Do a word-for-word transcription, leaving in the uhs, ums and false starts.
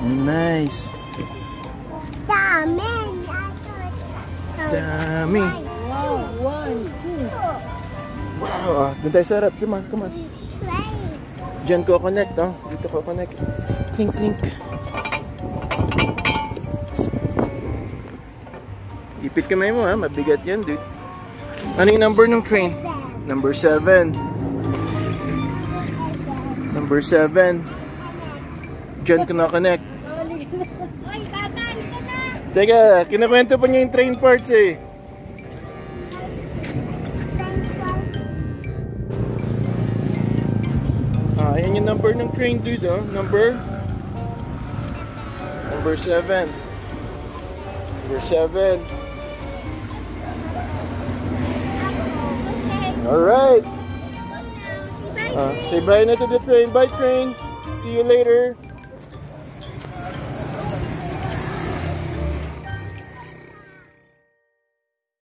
Nice. Dami. Dami. Wow, one, two. Wow, ah, doon tayo sa harap. Come on, come on. Diyan ko connect, oh. Dito ko connect. Clink, clink. Ipit kamay mo, ha. Mabigat yan, dude. Ano yung number ng train? Number seven. Number seven. Diyan ko na connect. Uy, tata, halika na. Teka, kinakwento pa niya yung train parts, eh. Ah, ayan yung number ng train, dude, oh. Number? Number seven. Number seven. Alright. Uh, say bye na to the train. Bye, train. See you later.